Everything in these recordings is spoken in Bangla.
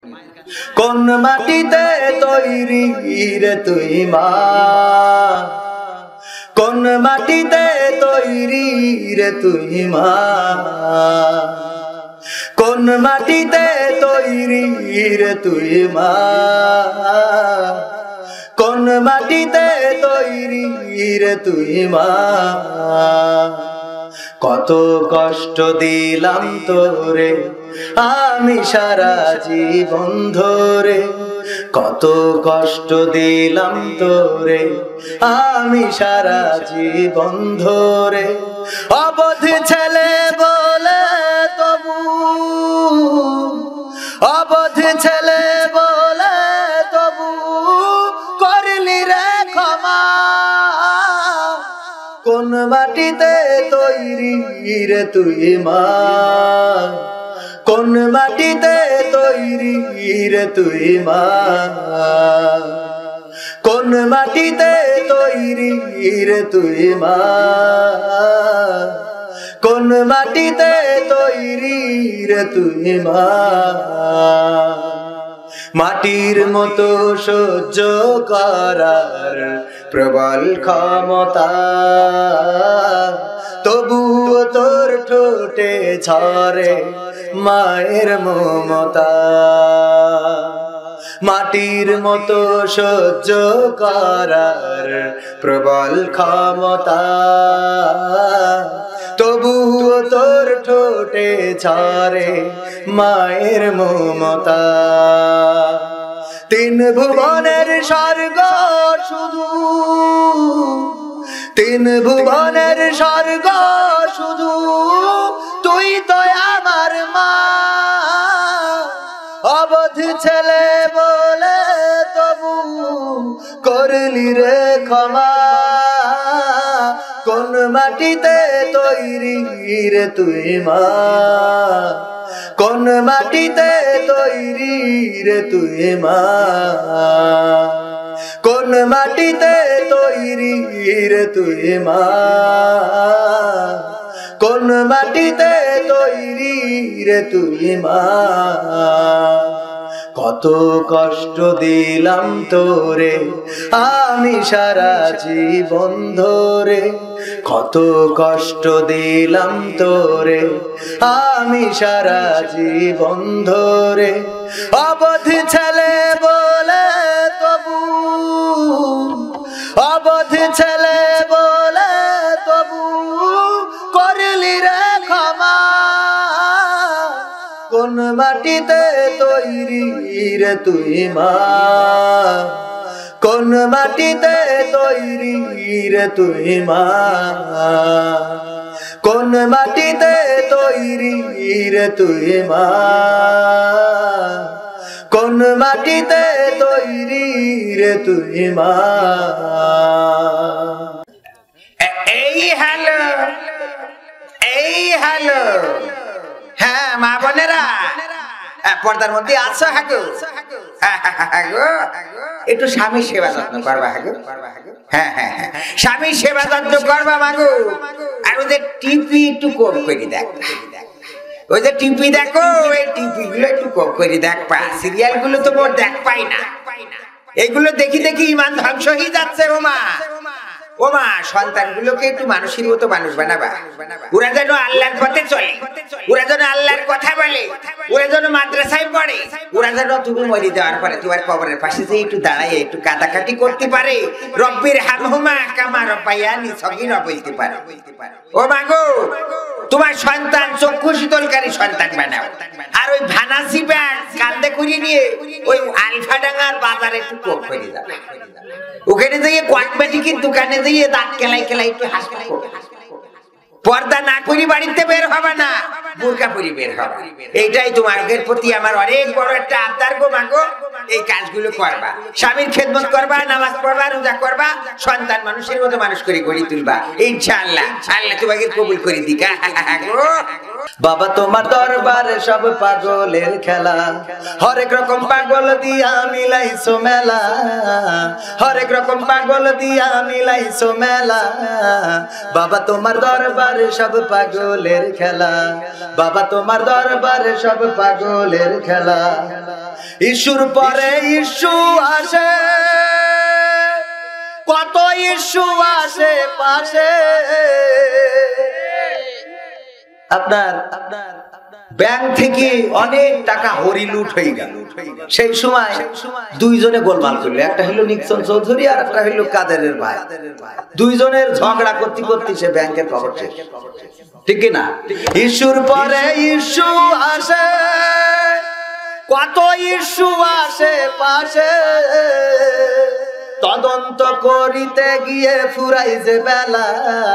কোন মাটিতে তৈরি রে তুই মা, কোন মাটিতে তৈরি রে তুই মা, কোন মাটিতে তৈরি রে তুই মা, কোন মাটিতে তৈরি রে তুই মা। কত কষ্ট দিলাম তোরে আমি সারা জীবন ধরে, কত কষ্ট দিলাম তোরে আমি সারা জীবন ধরে। অবধ ছেলে বলে তবু, অবধ ছেলে বলে তবু করলি রে ক্ষমা। কোন মাটিতে তৈরি রে তুই মা, কোন মাটিতে তৈরি রে তুই মা, কোন মাটিতে তৈরি রে তুই মা, কোন মাটিতে তৈরি রে তুই মা। মাটির মতো সহ্য করার প্রবল ক্ষমতা, তবুও তোর ঠোঁটে ঝরে মায়ের মমতা। মাটির মতো সহ্য করার প্রবল ক্ষমতা, তবুও তোর ঠোঁটে ঝরে মায়ের মমতা। তিন ভুবনের স্বর্গ শুধু, তিন ভুবনের স্বর্গ শুধু তুই তো আমার মা। অবধ ছেলে বলে তবু করলি রে ক্ষমা। কোন মাটিতে তৈরি রে তুই মা, কোন মাটিতে তৈরি রে তুই মা, কোন মাটিতে তৈরি রে তুই মা, কোন মাটিতে তৈরি রে তুই মা। কত কষ্ট দিলাম তোরে আমি সারা জীবন ধরে, কত কষ্ট দিলাম তোরে আমি সারা জীবন ধরে। অবধ ছেলে বলে তবু, অবধ ছেলে বলে তবু করলি রে ক্ষমা। কোন মাটিতে তৈরি রে তুই মা, কোন মাটিতে তৈরি রে তুই মা, কোন মাটিতে তৈরি রে তুই মা, কোন মাটিতে তৈরি রে তুই মা। এই হ্যালো, এই হ্যালো, হ্যাঁ মা বোনেরা পর্দার মধ্যে আছো? হাগো একটু স্বামী সেবা যত্ন করবা। হাগো হ্যাঁ হ্যাঁ হ্যাঁ, স্বামী সেবা যত্ন করবা মাগো। আর ওদের টিপি একটু কম করে দেখ, ওই যে টিপি দেখো, এই টিপি গুলো একটু কম করে দেখবা। সিরিয়াল গুলো তো মোর দেখ পাই না, এগুলো দেখি দেখি ইমান ধ্বংস হয়ে যাচ্ছে। ওমা ওমা, সন্তানগুলোকে একটু মানুষের মতো মানুষ বানাবা। ওরা যেন আল্লাহর পথে চলে, ওরা যেন আল্লাহর কথা বলে, ওরা যেন মাদ্রাসায় পড়ে, ওরা যেন তুমি মরে যাওয়ার পরে তোমার কবরের পাশে যে একটু দাঁড়ায় একটু কাটাকাটি করতে পারে, রব্বির হামহুমা কামা রব্বায়ানি সগীরা বলতে পারে। ও মাগো, তোমার সন্তান চক্ষু শীতলকারী সন্তান বানাও। আর ওই ভানাসি ব্যাগ কান্দে করিয়ে নিয়ে ওই আলফাডাঙ্গার বাজারে একটু কোপ করে যাবে, ওখানে যেয়ে কসমেটিকের দোকানে যেয়ে দাঁত কেলাই কেলাই একটু হাসি। পর্দা না করি বাড়িতে বের হবে না, বোরকা পরি বের হবে। এইটাই তোমাদের প্রতি আমার অনেক বড় একটা আবদার গো মাগো। এই কাজগুলো করবা, স্বামীর খেদমত করবা, নামাজ পড়বা, রোজা করবা, সন্তান মানুষের মতো মানুষ করে গড়ি তুলবা। ইনশাআল্লাহ আল্লাহ তোমাকে কবুল করে দিক। বাবা তোমার দরবারে সব পাগলের খেলা, হরেক রকম পাগল দিয়া মিলাইছো মেলা, হরেক রকম পাগল দিয়া মিলাইছো মেলা। বাবা তোমার দরবারে সব পাগলের খেলা, বাবা তোমার দরবারে সব পাগলের খেলা। ইস্যুর পরে ইস্যু আসে, কত ইস্যু আসে পাশে। আপনার ব্যাংক থেকে অনেক টাকা হরিলুট হয়ে গেল, সেই সময় দুইজনে গোলমাল করলো, একটা হলো নিক্সন চৌধুরী আর একটা হলো কাদেরের ভাই। দুইজনের ঝগড়া করতে করতে সে ব্যাংকের খবর শেষ, ঠিক কিনা? ইস্যুর পরে ইস্যু আসে, কত ইস্যু আসে পাশে। তদন্ত করিতে গিয়ে ফুরাই যে বেলা,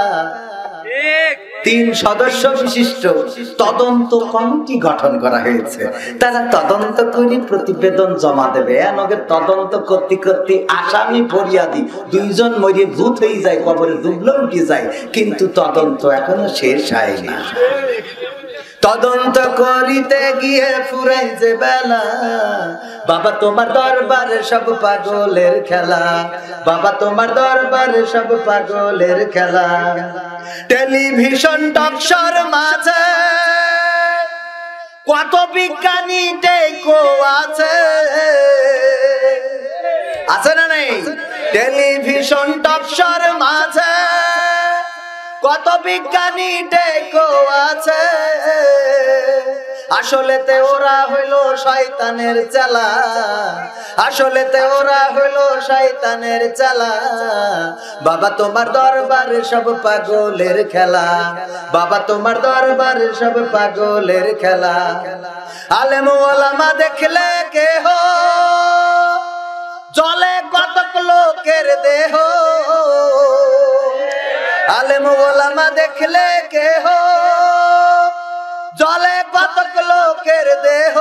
3 সদস্য বিশিষ্ট তদন্ত কমিটি গঠন করা হয়েছে। তারা তদন্ত করে প্রতিবেদন জমা দেবে। এনকে তদন্ত করতে করতে আসামি ফরিয়াদি দুইজন মরিয়ে ভূত হয়ে যায়, কবরে দুবলো উঠে যায়, কিন্তু তদন্ত এখনো শেষ হয় না। তদন্ত করিতে গিয়ে ফুরাই যে বেলা, বাবা তোমার দরবারে সব পাগলের খেলা, বাবা তোমার দরবারে সব পাগলের খেলা। টেলিভিশন টকশোর মাঝে কত বিজ্ঞানী টেকো আছে, আছে না নেই? টেলিভিশন টকশোর মাঝে কত বিজ্ঞানী টেকো আছে। আসলেতে ওরা হইলো শয়তানের চালা, আসলেতে ওরা হইলো শয়তানের চালা। বাবা তোমার দরবারে সব পাগলের খেলা, বাবা তোমার দরবারে সব পাগলের খেলা। আলেম ওলামা দেখলে কেহ জলে কতক লোকের দেহ, আলেম ওলামা দেখলে কেহ জলে কতক লোকের দেহ।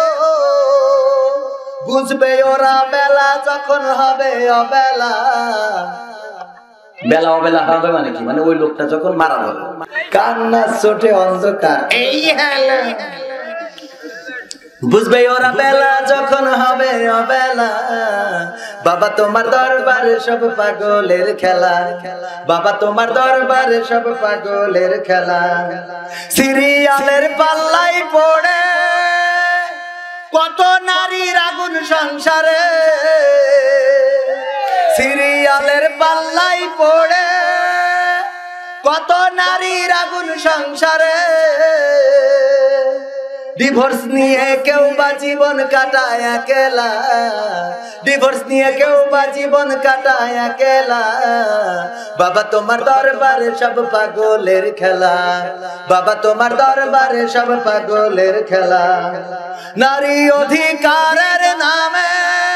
বুঝবে ওরা বেলা যখন হবে অবেলা, বেলা অবেলা হবে মানে কি? মানে ওই লোকটা যখন মারা যাবে, কান্না চোটে অন্ধকার, এই হেলা। বুঝবে ওরা বেলা যখন হবে অবেলা। বাবা তোমার দরবারে সব পাগলের খেলা, বাবা তোমার দরবারে সব পাগলের খেলা। সিরিয়ালের পাল্লাই পড়ে কত নারীর আগুন সংসারে, সিরিয়ালের পাল্লাই পড়ে কত নারীর আগুন সংসারে। ডিভোর্স নিয়ে কেউ বা জীবন কাটায় একেলা, ডিভোর্স নিয়ে কেউ বা জীবন কাটায় একেলা। বাবা তোমার দরবারে সব পাগলের খেলা, বাবা তোমার দরবারে সব পাগলের খেলা। নারী অধিকারের নামে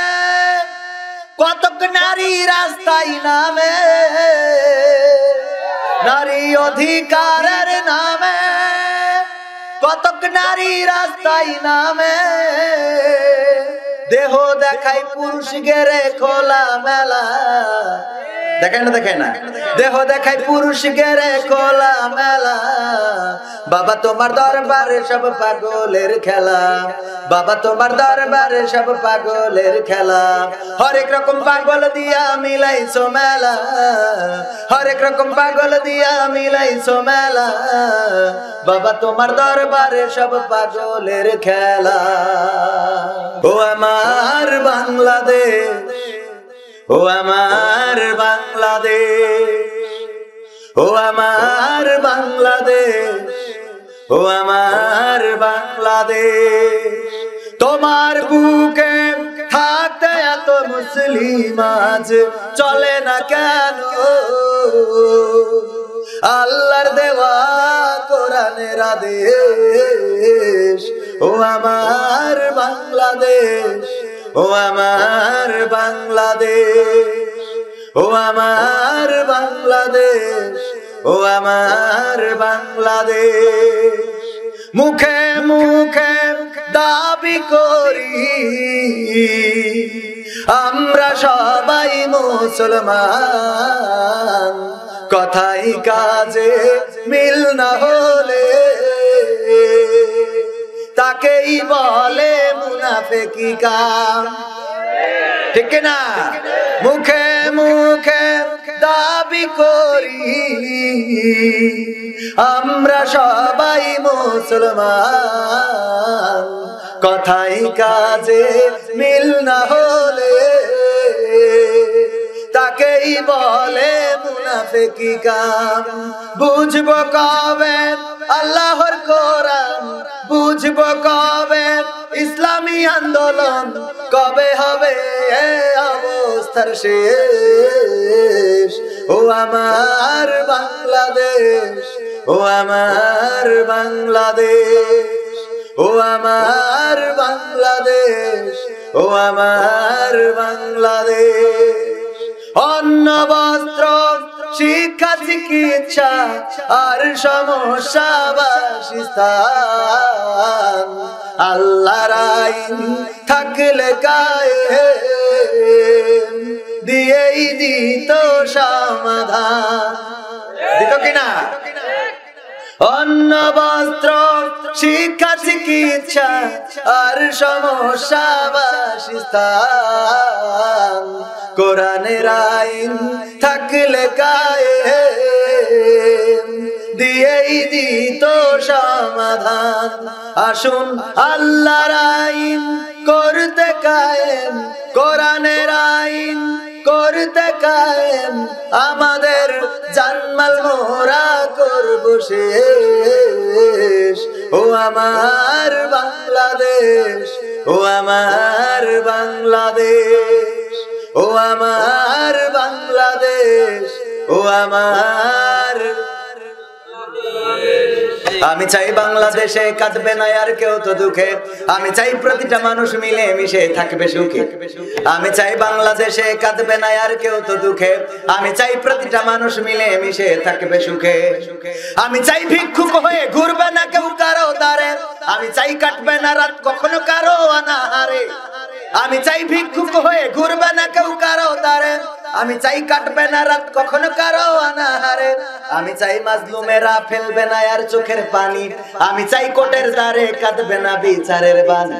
কতক নারী রাস্তায় নামে, নারী অধিকারের নামে কতক নারী রাস্তায় নামে। দেহ দেখাই পুরুষ গেরে খোলা মেলা, দেখায় না দেখায় না? দেহ দেখাই পুরুষ গেরে খোলা মেলা। বাবা তোমার দরবারে সব পাগলের খেলা, বাবা তোমার দরবারে সব পাগলের খেলা। হরেক রকম পাগল দিয়া মিলাইছো মেলা, হরেক রকম পাগল দিয়া মিলাইছো মেলা। বাবা তোমার দরবারে সব পাগলের খেলা। ও আমার বাংলাদেশ, ও আমার বাংলাদেশ, ও আমার বাংলাদেশ, ও আমার বাংলাদেশ। তোমার বুকে থাকতে এত মুসলিম আজ চলে না কেন? আল্লাহর দেওয়া কোরআনের আদেশ। ও আমার বাংলাদেশ, ও আমার বাংলাদেশ, ও আমার বাংলাদেশ, ও আমার বাংলাদেশ। মুখে মুখে দাবি করি আমরা সবাই মুসলমান, কথাই কাজে মিল না হলে তাকেই বলে মুনাফিকি কাম। ঠিক না? মুখে মুখে দাবি করি আমরা সবাই মুসলমান, কথাই কাজে মিল না হলে তাকেই বলে মুনাফিকি কাম। বুঝবো কবে আল্লাহর কোরআন, বুঝবো কবে ইসলামী আন্দোলন, কবে হবে অবস্থার শেষ। ও আমার বাংলাদেশ, ও আমার বাংলাদেশ, ও আমার বাংলাদেশ, ও আমার বাংলাদেশ। অন্ন বস্ত্র শিক্ষা চিকিৎসা আর সমস্যা বাসস্থান, আল্লাহর আইন থাকলে কায়েম দিয়েই দিত সমাধান। দিত কিনা? অন্ন বস্ত্র শিক্ষা চিকিৎসা আর সমস্যা বাসস্থান, কোরআনের আইন থাকলে কায়েম দিয়েই দিত সমাধান। আসুন আল্লাহর আইন করতে কায়েম, কোরআনের আইন করতে কায়েম, আমাদের জানমাল মোরা করব শেষ। ও আমার বাংলাদেশ, ও আমার বাংলাদেশ, ও আমার বাংলাদেশ, ও আমার। আমি চাই বাংলাদেশে কাঁদবে না আর কেউ তো দুঃখে, আমি চাই প্রতিটা মানুষ মিলে মিশে থাকবে সুখে। আমি চাই বাংলাদেশে কাঁদবে না আর কেউ তো দুঃখে, আমি চাই প্রতিটা মানুষ মিলে মিশে থাকবে সুখে। আমি চাই ভিক্ষুক হয়ে ঘুরবে না কেউ কারো দ্বারে, আমি চাই কাটবে না রাত কখনো কারো অনাহারে। আমি চাই ভিক্ষুক হয়ে ঘুরবে না কেউ কারো দ্বারে, আমি চাই কাটবে না রাত কখনো কারো অনাহারে। আমি চাই মাজলুমেরা ফেলবে না আর চোখের পানি, আমি চাই কোটের দ্বারে কাঁদবে না বিচারের বাণী।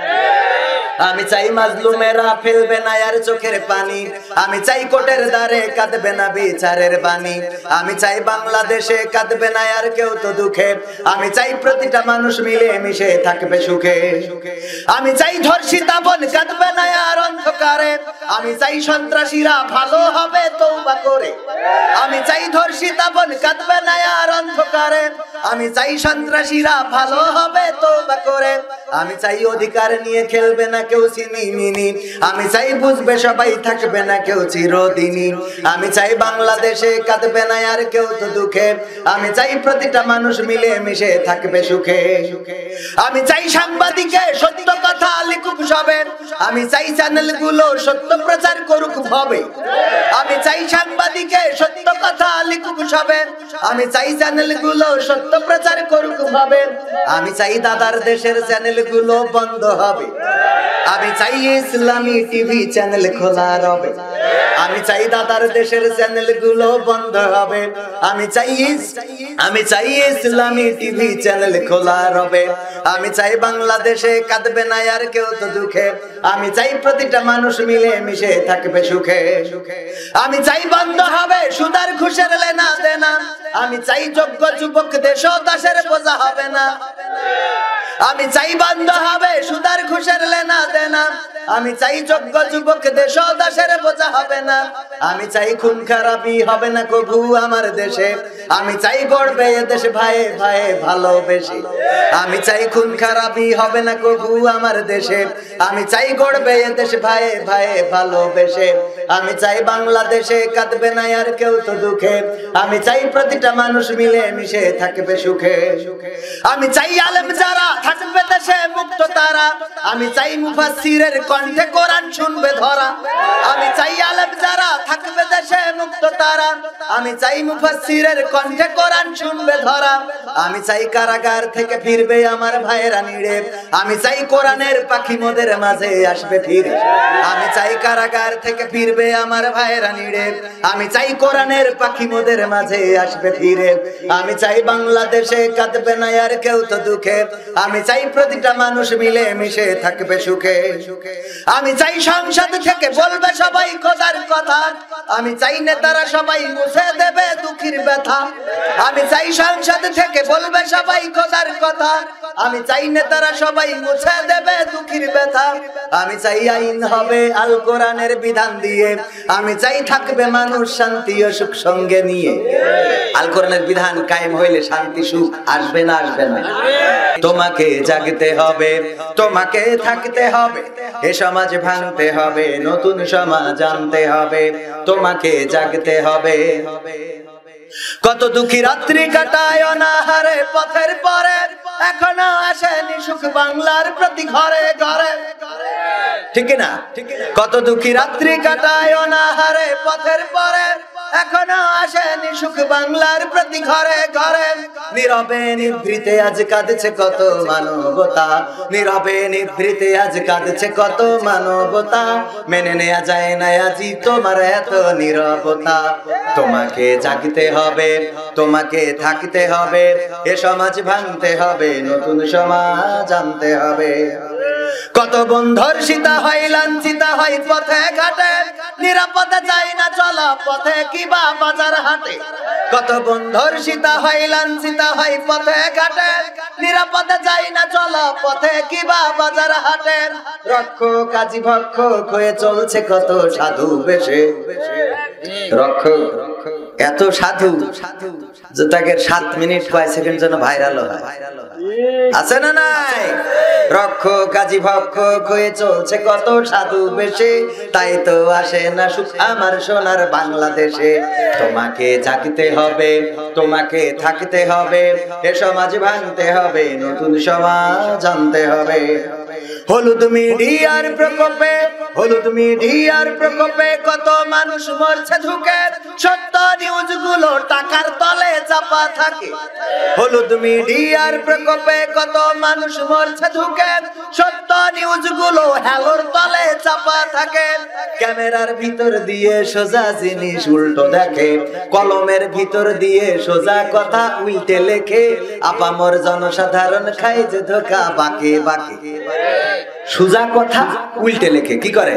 আমি চাই মাজলুমেরা ফেলবে না আর চোখের পানি, আমি চাই কোটের দ্বারে কাঁদবে না বিচারের বাণী। আমি চাই বাংলাদেশে কাঁদবে না আর কেউ তো দুঃখে, আমি চাই প্রতিটা মানুষ মিলে মিশে থাকবে সুখে। আমি চাই ধর্ষিতা বোন কাঁদবে না আর অন্ধকারে, আমি চাই সন্ত্রাসীরা ভালো হবে তওবা করে। আমি চাই ধর্ষিতা বোন কাঁদবে না আর অন্ধকারে, আমি চাই সন্ত্রাসীরা ভালো হবে তওবা করে। আমি চাই অধিকার নিয়ে খেলবে না কেউ চিনিমিনি, আমি চাই বুঝবে সবাই থাকবে না কেউ চিরদিনই। আমি চাই বাংলাদেশে কাঁদবে না আর কেউ তো দুঃখে, আমি চাই প্রতিটা মানুষ মিলে মিশে থাকবে সুখে। আমি চাই সাংবাদিকে সত্য কথা লিখুক সবে, আমি চাই চ্যানেলগুলো সত্য প্রচার করুক ভবে। আমি চাই সাংবাদিকে সত্য কথা লিখুক সবে, আমি চাই চ্যানেলগুলো সত্য প্রচার করুক ভবে। আমি চাই দাদার দেশের চ্যানেলগুলো বন্ধ হবে, আমি চাই ইসলামী টিভি চ্যানেল খোলা রবে। আমি চাই দাদার দেশের চ্যানেলগুলো বন্ধ হবে, আমি চাই ইসলামী টিভি চ্যানেল খোলা রবে। আমি চাই বাংলাদেশে কাঁদবে না আর কেউ তো দুঃখে, আমি চাই প্রতিটা মানুষ মিলে মিশে থাকবে সুখে। আমি চাই বন্ধ হবে সুদার ঘুষের লেনা দেনা, আমি চাই যোগ্য যুবক দেশ দাসের বোঝা হবে না। আমি চাই বন্ধ হবে সুদার ঘুষের লেনা দেনা, আমি চাই যোগ্য যুবক দেশ দাসের বোঝা হবে না। আমি চাই খুন খারাপি হবে না কবু আমার দেশে, আমি চাই গড়বে এ দেশ ভাইয়ে ভাইয়ে ভালোবেসে। আমি চাই খুন খারাপি হবে না কবু আমার দেশে, আমি চাই গড়বে এ দেশ ভাইয়ে ভাইয়ে ভালোবেসে। আমি চাই বাংলাদেশে কাঁদবে না আর কেউ তো দুঃখে, আমি চাই প্রতিটা মানুষ মিলে মিশে থাকবে সুখে। আমি চাই আলেম যারা থাকবে দেশে মুক্ত তারা, আমি চাই মুফাসসিরের কণ্ঠে কোরআন শুনবে ধরা। আমি চাই আলেম যারা থাকবে দেশে মুক্ত তারা। আমি চাই মুফাসসিরের কণ্ঠে কোরআন শুনবে ধরা। আমি চাই কারাগার থেকে ফিরবে আমার ভাইয়েরা নিড়ে। আমি চাই কোরআনের পাখি মোদের মাঝে আসবে ফিরে। আমি চাই কারাগার থেকে ফিরবে আমার ভাইয়েরা নিড়ে। আমি চাই কোরআনের পাখি মোদের মাঝে আসবে ফিরে। আমি চাই বাংলাদেশে কাঁদবে না আর কেউ তো দুঃখে। আমি চাই প্রতিটা মানুষ মিলে মিশে থাকবে সুখে। আমি চাই সংসদ থেকে বলবে সবাই খোদার কথা। আমি চাই নেতারা সবাই মুছে দেবে দুঃখীর ব্যথা। আমি চাই সংসদ থেকে বলবে সবাই খোদার কথা। আমি চাই নেতারা সবাই মুছে দেবে দুঃখীর ব্যথা। আমি চাই আইন হবে আল কোরআনের বিধান দিয়ে। আমি চাই থাকবে মানুষ শান্তি ও সুখ সঙ্গে নিয়ে। আল কোরআনের বিধান কায়েম হইলে শান্তি সুখ আসবে না আসবে না? তোমাকে জাগতে হবে, তোমাকে থাকতে হবে, এ সমাজ ভাঙতে হবে, নতুন সমাজ আনতে হবে। তোমাকে জাগতে হবে। কত দুঃখী রাত্রি কাটায় অনাহারে পথের পরে, এখনো আসেনি সুখ বাংলার প্রতি ঘরে ঘরে। ঠিক না? কত দুঃখী রাত্রি কাটায় অনাহারে পথের পরে, এখনো আসেনি সুখ বাংলার প্রতি ঘরে ঘরে। নীরবে নিভৃতে আজ কাঁদছে কত মানবতা। নীরবে নিভৃতে আজ কাঁদছে কত মানবতা। মেনে নেওয়া যায় না আজি তোমার এত নীরবতা। তোমাকে জাগতে হবে, তোমাকে থাকতে হবে, এ সমাজ ভাঙতে হবে, নতুন সমাজ আনতে হবে। কত বন্ধুর সীতা হয় লাঞ্ছিতা হয় পথে ঘাটে, নিরাপদে যায় না চলা পথে কিবা বাজার হাটে। কত বন্ধুর সীতা হয় লাঞ্ছিতা হয় পথে ঘাটে, নিরাপদে যায় না চলা পথে কিবা বাজার হাটে। রক্ষক কাজী ভক্ষক হয়ে চলছে কত সাধু বেশে। রক্ষক এত সাধু যে তাকে 7 মিনিট কয় সেকেন্ড যেন ভাইরাল হয়। আছে না নাই? রক্ষক কাজী ভক্ষক হয়ে চলছে কত সাধু বেশে, তাই তো আসে না সুখ আমার সোনার বাংলাদেশে। তোমাকে জাগতে হবে, তোমাকে থাকতে হবে, এ সমাজ ভাঙতে হবে, নতুন সমাজ আনতে হবে। হলুদ মিডিয়ার প্রকোপে, হলুদ মিডিয়ার প্রকোপে কত মানুষ মরছে ঢুকে। সত্য নিউজ গুলো টাকার তলে চাপা থাকে। হলুদ মিডিয়ার প্রকোপে কত মানুষ মরছে ঢুকে। সত্য নিউজ গুলো হ্যালোর তলে চাপা থাকে। ক্যামেরার ভিতর দিয়ে সোজা জিনিস উল্টো দেখে, কলমের ভিতর দিয়ে সোজা কথা উল্টে লেখে। আপামর জনসাধারণ খায় যে ধোকা বাঁকে বাঁকে। সোজা কথা উল্টে লেখে। কি করে?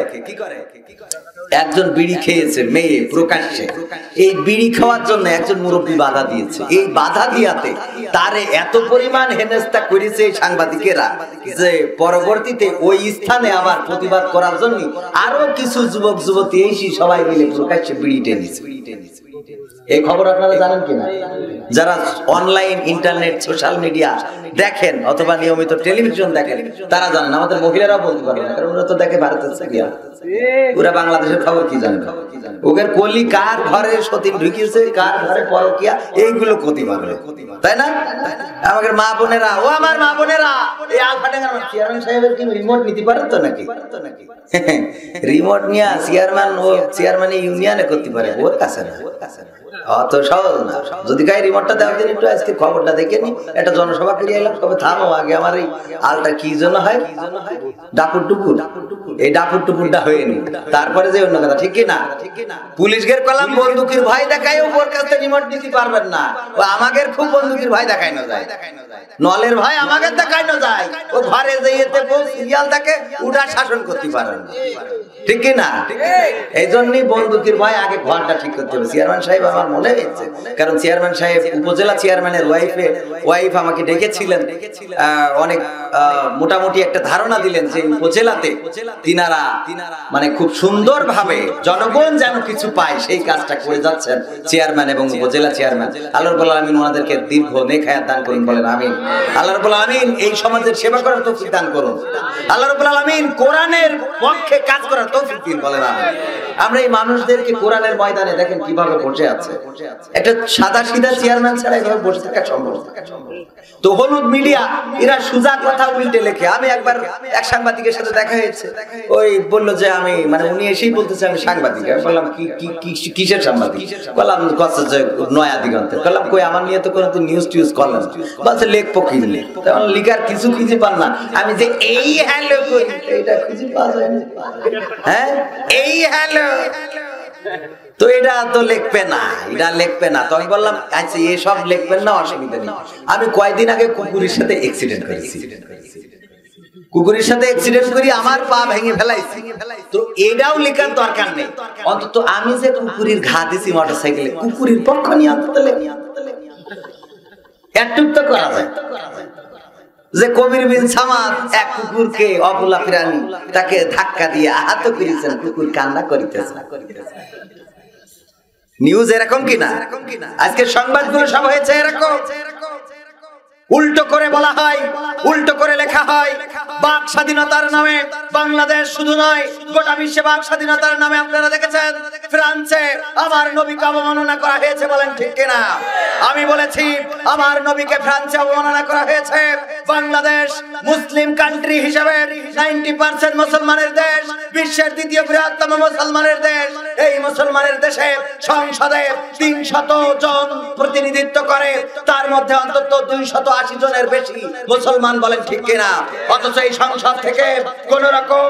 একজন বিড়ি খেয়েছে মেয়ে প্রকাশ্যে। এই বিড়ি খাওয়ার জন্য একজন মুরব্বী বাধা দিয়েছে। এই বাধা দিয়াতে তারে এত পরিমাণ হেনস্থা করেছে এই সাংবাদিকেরা যে পরবর্তীতে ওই স্থানে আবার প্রতিবাদ করার জন্য আরো কিছু যুবক যুবতী এসে সবাই মিলে প্রকাশ্যে বিড়ি টেনেছে। এই খবর আপনারা জানেন কিনা? যারা অনলাইন ইন্টারনেট সোশ্যাল মিডিয়া দেখেন অথবা নিয়মিত টেলিভিশন দেখেন তারা জানেন। আমাদের মহিলারাও বলতে পারবে না, কারণ ওরা তো দেখে ভারতের সিরিয়াল। পুরা বাংলাদেশের খবর কি জানবে? ওদের কলি কার ঘরে সতীন ঢুকিয়েছে, কার ঘরে পরকিয়া, এইগুলো ক্ষতি পাবে, তাই না? আমাদের মা বোনেরা, ও আমার মা বোনেরা, এই আলফাডাঙ্গার চেয়ারম্যান সাহেবের কি রিমোট নিতে পারেন তো নাকি? রিমোট নিয়ে চেয়ারম্যান ও চেয়ারম্যান ইউনিয়নে করতে পারে, ওর কাছে না, অত সহজ না। যদি গায়ে রিমোটটা দেওয়ার দিন একটু আজকে খবরটা দেখে নি, একটা জনসভা করে এলাম, তবে থামো আগে আমার এই আলটা কি জন্য হয়, ডাপুর টুপুর, এই ডাপুর টুপুরটা হয়নি, তারপরে যে অন্য কথা। ঠিক না? পুলিশদের কলাম বন্দুকের ভয় দেখায়, ওর কাছে রিমোট দিতে পারবেন না। ও আমাদের খুব বন্দুকের ভয় দেখায় না যায়, নলের ভয় আমাদের দেখায় না যায়। ও ঘরে যেতে সিরিয়াল দেখে উড়া শাসন করতে পারেন, ঠিক না? এই জন্যই বন্দুকের ভয় আগে ঘরটা ঠিক করতে হবে। চেয়ারম্যান সাহেব আমার মনে হয়েছে, কারণ চেয়ারম্যান সাহেব উপজেলা চেয়ারম্যানের ওয়াইফ আমাকে ডেকেছিলেন, অনেক মোটামুটি একটা ধারণা দিলেন যে উপজেলাতে তিনারা মানে খুব সুন্দর ভাবে জনগণ যেন কিছু পায় সেই কাজটা করে যাচ্ছেন চেয়ারম্যান এবং উপজেলা চেয়ারম্যান। আল্লাহ রাব্বুল আলামিন ওনাদেরকে দীর্ঘ নেক হায়াত দান করুন, বলেন আমিন। আল্লাহ রাব্বুল আলামিন এই সমাজের সেবা করার তৌফিক দান করুন। আল্লাহ রাব্বুল আলামিন কোরআনের পক্ষে কাজ করার তৌফিক দিন, বলেন আমিন। আমরা এই মানুষদেরকে কোরআনের ময়দানে দেখেন কিভাবে বসে আছে, একটা সাদা সিধা চেয়ারম্যান ছাড়া এভাবে বসে থাকা সম্ভব না। তো হলুদ মিডিয়া এরা সুজা কথা উল্টে লেখে। আমি একবার এক সাংবাদিকের সাথে দেখা হয়েছে, ওই বললো যে আমি মানে উনি এসেই বলতেছে আমি সাংবাদিক। আমি বললাম কিসের সাংবাদিক? বললাম যে নয়া দিগন্তের। বললাম কই আমার নিয়ে তো কোনো নিউজ টিউজ করলাম। বলছে লেখবো কি লেখ, তখন লিখার কিছু খুঁজে পান না। আমি যে এই হ্যালো কই এটা খুঁজে পাওয়া যায় না। হ্যাঁ এই হ্যালো, তো এটা তো লিখবে না, এটা লিখবে না। তো আমি বললাম আচ্ছা এসব লিখবেন না, অসুবিধা নেই। আমি কয়েকদিন আগে কুকুরের সাথে অ্যাক্সিডেন্ট করেছি, কুকুরের সাথে অ্যাক্সিডেন্ট করি আমার পা ভেঙে ফেলাইছি। তো এটাও লেখার দরকার নেই। অন্তত আমি যে কুকুরের ঘা দিছি মোটরসাইকেলে, কুকুরের পক্ষ নিয়ে অন্তত একটু তো করা যায়। যে কবির বিন সামাদ এক কুকুরকে অবলা প্রাণী তাকে ধাক্কা দিয়ে আহত করেছেন, কুকুর কান্না করিতেছে। নিউজ এরকম কিনা? আজকে সংবাদগুলো সব হয়েছে এরকম। উল্টো করে বলা হয়, উল্টো করে লেখা হয়। বাক স্বাধীনতার নামে বাংলাদেশ শুধু নয়, গোটা বিশ্বে বাক স্বাধীনতার নামে আপনারা দেখেছেন ফ্রান্সে আমার নবীকে অবমাননা করা হয়েছে। বলেন ঠিক কিনা? আমি বলেছি আমার নবীকে ফ্রান্সে অবমাননা করা হয়েছে। বাংলাদেশ মুসলিম কান্ট্রি হিসেবে 90% মুসলমানের দেশ, বিশ্বের দ্বিতীয় বৃহত্তম মুসলমানের দেশ। এই মুসলমানের দেশে সংসদে 300 জন প্রতিনিধিত্ব করে, তার মধ্যে অন্তত 280 জনের বেশি মুসলমান। বলেন ঠিক কিনা? অথচ এই সংসদ থেকে কোন রকম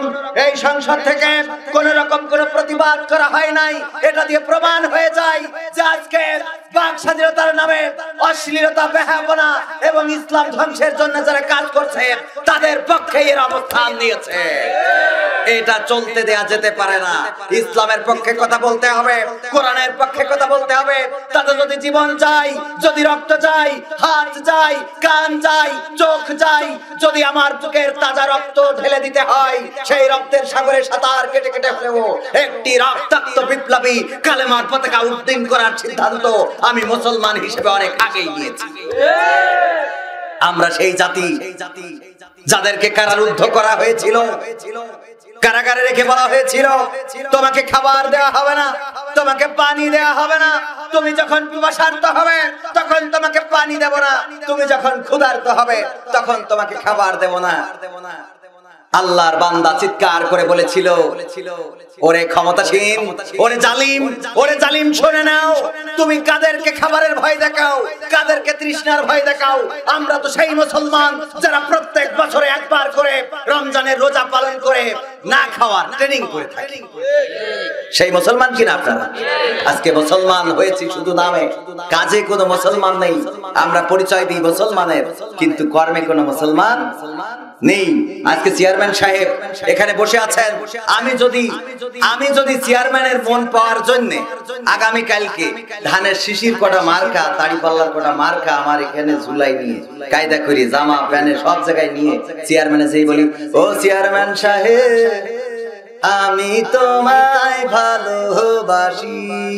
কোন প্রতিবাদ করা হয় নাই। এটা দিয়ে প্রমাণ হয়ে যায় যে আজকে বাক স্বাধীনতার নামে অশ্লীলতা, বেহায়াপনা এবং ইসলাম ধ্বংসের জন্য যারা কাজ করছে তাদের পক্ষে এর অবস্থান নিয়েছে। এটা চলতে দেয়া যেতে পারে না। ইসলামের পক্ষে কথা বলতে হবে, কোরআনের পক্ষে কথা বলতে হবে। তাতে যদি জীবন যায়, যদি রক্ত যায়, হাত যায়, কান যায়, চোখ যায়, যদি আমার বুকের তাজা রক্ত ঢেলে দিতে হয়, সেই রক্তের সাগরে সাঁতার কেটে কেটে হলেও একটি রক্তাক্ত বিপ্লবী কালেমার পতাকা উড্ডীন করার সিদ্ধান্ত আমি মুসলমান হিসেবে অনেক আগেই নিয়েছি। আমরা সেই জাতি যাদেরকে কারারুদ্ধ করা হয়েছিল, কারাগারে রেখে বলা হয়েছিল তোমাকে খাবার দেওয়া হবে না, তোমাকে পানি দেওয়া হবে না। তুমি যখন পিপাসার্ত হবে তখন তোমাকে পানি দেব না, তুমি যখন ক্ষুধার্ত হবে তখন তোমাকে খাবার দেব না। আল্লাহর বান্দা চিৎকার করে বলেছিল, ওরে ক্ষমতাসীন, ওরে জালিম শুনে নাও, তুমি কাদেরকে খাবারের ভয় দেখাও, কাদেরকে তৃষ্ণার ভয় দেখাও। আমরা তো সেই মুসলমান যারা প্রত্যেক বছরে একবার করে রমজানের রোজা পালন করে না খাওয়ার ট্রেনিং করে থাকি। সেই মুসলমান কিনা আপনারা? আজকে মুসলমান হয়েছি শুধু নামে, কাজে কোনো মুসলমান নেই। আমরা পরিচয় দিই মুসলমানের, কিন্তু কর্মে কোনো মুসলমান নেই। আজকে চেয়ারম্যান সাহেব এখানে বসে আছেন। আমি যদি চেয়ারম্যানের মন পাওয়ার জন্য আগামী কালকে ধানের শিশির কটা মার্কা, দাড়ি পাল্লার কটা মার্কা আমার এখানে ঝুলাই নিয়ে কায়দা করি, জামা প্যান্ট সব জায়গায় নিয়ে চেয়ারম্যানে যেই বলি, ও চেয়ারম্যান সাহেব আমি তোমায় ভালোবাসি,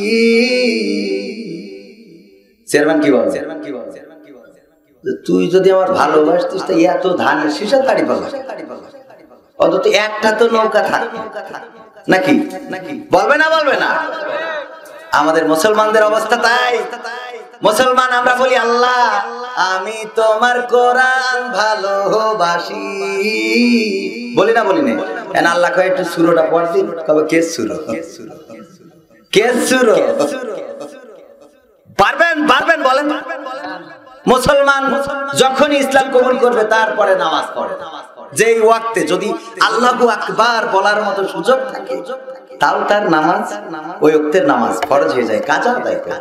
চেয়ারম্যান কি বল? তুই যদি আমার ভালোবাসতিস তো এত ধানের শীষের দাড়ি পাল্লা, অন্তত একটা তো নৌকা থাক নাকি? বলবে না? আমাদের মুসলমানদের অবস্থা তাই। মুসলমান আমরা বলি আল্লাহ আমি তোমার কোরআন ভালোবাসি, বলি না? আল্লাহ কয় একটু সুরোটা পড় দিন, কবে কে সুরো পারবেন বলেন? মুসলমান যখন ইসলাম কবুল করবে তারপরে নামাজ পড়ে। যেই ওয়াক্তে যদি আল্লাহু আকবার বলার মতো সুযোগ থাকে তাও তার নামাজ ওই ওয়াক্তের নামাজ ফরজ হয়ে যায়, কাজা আদায় করে।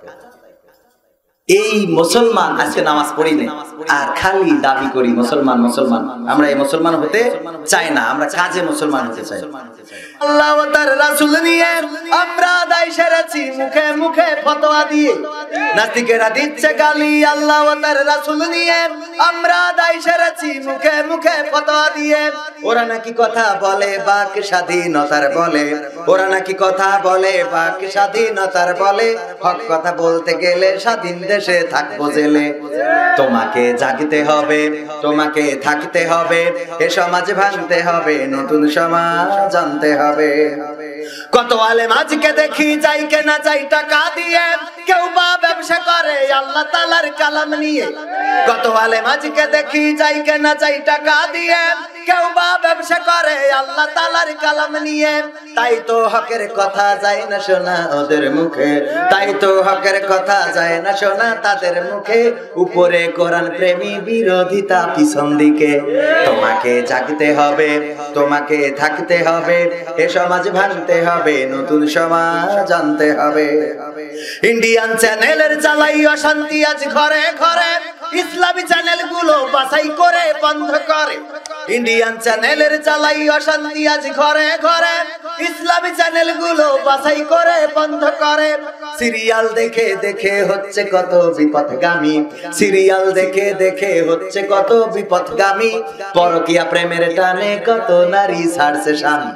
এই মুসলমান আজকে নামাজ পড়ি না, আর খালি দাবি করি মুসলমান। আমরা এই মুসলমান হতে চাই না, আমরা কাজে মুসলমান হতে চাই। আল্লাহ ও তার রাসূল নিয়ে আমরা দায় সেরেছি মুখে মুখে ফতোয়া দিয়ে, নাস্তিকেরা দিচ্ছে গালি। আল্লাহ ও তার রাসূল নিয়ে আমরা দায় সেরেছি মুখে মুখে ফতোয়া দিয়ে। ওরা নাকি কথা বলে বাক স্বাধীনতার বলে, ওরা নাকি কথা বলে বাক স্বাধীনতার বলে, হক কথা বলতে গেলে স্বাধীন দেশে থাকবো জেলে। তোমাকে জাগতে হবে, তোমাকে থাকতে হবে, এ সমাজ ভাঙতে হবে, নতুন সমাজ আনতে হবে। কত আলেম আজকে দেখি যাই কেনা যাই টাকা দিয়ে, কেউ বা ব্যবসা করে আল্লাহ তাআলার কালাম নিয়ে। কত আলেম আজকে দেখি যাই কেনা যাই টাকা দিয়ে, কেউ বা ব্যবসা করে আল্লাহ তাআলার কালাম নিয়ে। তাই তো হকের কথা যায় না শোনা ওদের মুখে, তাই তো হকের কথা যায় না শোনা তাদের মুখে। উপরে কোরআন প্রেমী বিরোধিতা পিছন দিকে। তোমাকে জাগতে হবে, তোমাকে থাকতে হবে, এ সমাজ ভাঙতে হবে, নতুন সমাজ আনতে হবে। ইন্ডিয়ান চ্যানেলের জ্বালাই অশান্তি আজ ঘরে ঘরে, ইসলামী চ্যানেল গুলো বাছাই করে বন্ধ করে। ইন্ডিয়ান চ্যানেলের জ্বালাই অশান্তি আজ ঘরে ঘরে, ইসলামী চ্যানেল গুলো বাছাই করে বন্ধ করে। সিরিয়াল দেখে দেখে হচ্ছে কত বিপথগামী, সিরিয়াল দেখে দেখে হচ্ছে কত বিপথগামী। পরকীয়া প্রেমের টানে কত নারী ছাড়ছে স্বামী।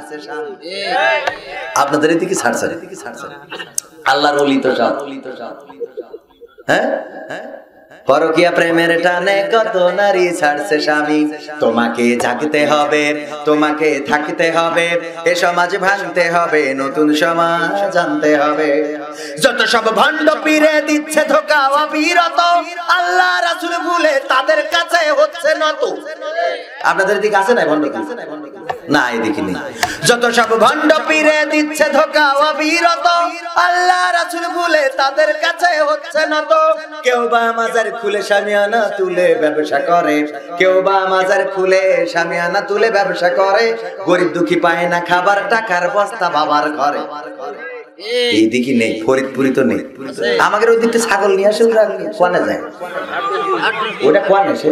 আপনাদের এদিকে ছাড়ছে, আল্লাহর ওলি তো সব, হ্যাঁ পরকীয়া প্রেমের টানে কত নারী ছাড়ছে স্বামী। তোমাকে জাগতে হবে, তোমাকে থাকতে হবে, এ সমাজ ভাঙতে হবে, নতুন সমাজ আনতে হবে। যত সব ভণ্ড পীরে দিচ্ছে ধোঁকা অবিরত, আল্লাহ রাসূল ভুলে তাদের কাছে হচ্ছে নত। আপনাদের দিকে আছে না ভণ্ড? না এদিকে নেই। যত সব ভণ্ড পীরে দিচ্ছে ধোঁকা অবিরত, আল্লাহ রাসূল ভুলে তাদের কাছে হচ্ছে নত। কেউ বা মাজার খুলে শামিয়ানা তুলে ব্যবসা করে, কেউ বা মাজার খুলে শামিয়ানা তুলে ব্যবসা করে। গরিব দুঃখী পায় না খাবার, টাকার বস্তা বাবার ঘরে। এইদিকে নেই, ফরিদপুরি তো নেই। আমাদের ওই দিকটা ছাগল নিয়ে আসে, ওরা কোয়ানে যায়, ওটা কোয়ানে সে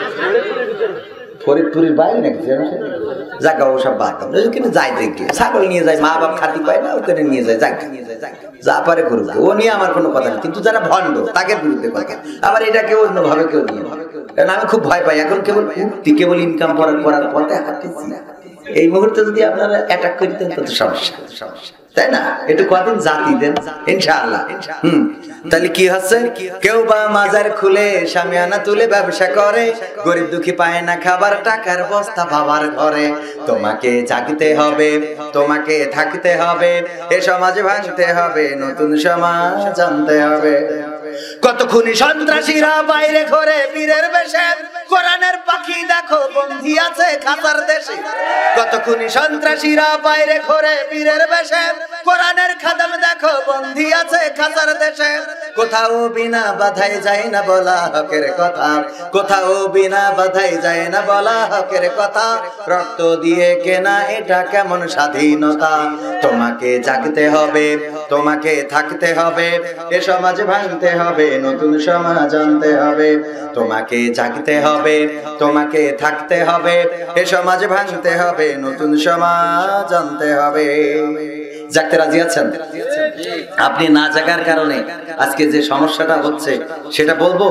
ফরিদপুরের বাইরে নাকি জায়গা, ওসব বাদ কিন্তু যাই দেখি ছাগল নিয়ে যায়, মা বাপ খাতি পায় না, ওখানে নিয়ে যায়, যা পারে করুক, ও নিয়ে আমার কোনো কথা নেই। কিন্তু যারা ভণ্ড তাদের বিরুদ্ধে কথা। আবার এটা কেউ অন্যভাবে কেউ নিয়ে, কারণ আমি খুব ভয় পাই এখন। কেবল ইনকাম করার পথে হাঁটতেছি না। এই মুহূর্তে যদি আপনারা অ্যাটাক করতেন তো সমস্যা, তাই না? একটু কদিন জাতি দেন ইনশাআল্লাহ। তাহলে কি হচ্ছে? কেউ বা মাজার খুলে শামিয়ানা তুলে ব্যবসা করে, গরিব দুঃখী পায় না খাবার, টাকার বস্তা বাবার ঘরে। তোমাকে জাগতে হবে, তোমাকে থাকতে হবে, এ সমাজ ভাঙতে হবে, নতুন সমাজ আনতে হবে। কত খুনি সন্ত্রাসীরা বাইরে ঘরে বীরের বেশে, কোরআনের পাখি দেখো বন্দী আছে খাতার দেশে। কত খুনি সন্ত্রাসীরা বাইরে ঘরে বীরের বেশে, কোরআনের খাদেম দেখো বন্দী আছে খাতার দেশে। কোথাও বিনা বাধাই যায় না বলা হকের কথা, কোথাও বিনা বাধাই যায় না বলা হকের কথা। রক্ত দিয়ে কেনা এটা কেমন স্বাধীনতা? তোমাকে জাগতে হবে, তোমাকে থাকতে হবে, এ সমাজ ভাঙতে হবে, নতুন সমাজ আনতে হবে। তোমাকে জাগতে হবে, তোমাকে থাকতে হবে, এ সমাজ ভাঙতে হবে, নতুন সমাজ আনতে হবে। জাগতে রাজি আছেন? আপনি না জাগার কারণে আজকে যে সমস্যাটা হচ্ছে সেটা বলবো।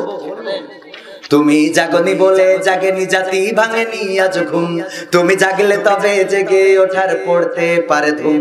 তুমি জাগনি বলে জাগেনি জাতি, ভাঙেনি আজ ঘুম। তুমি জাগলে তবে জেগে ওঠার পড়তে পারে ধুম।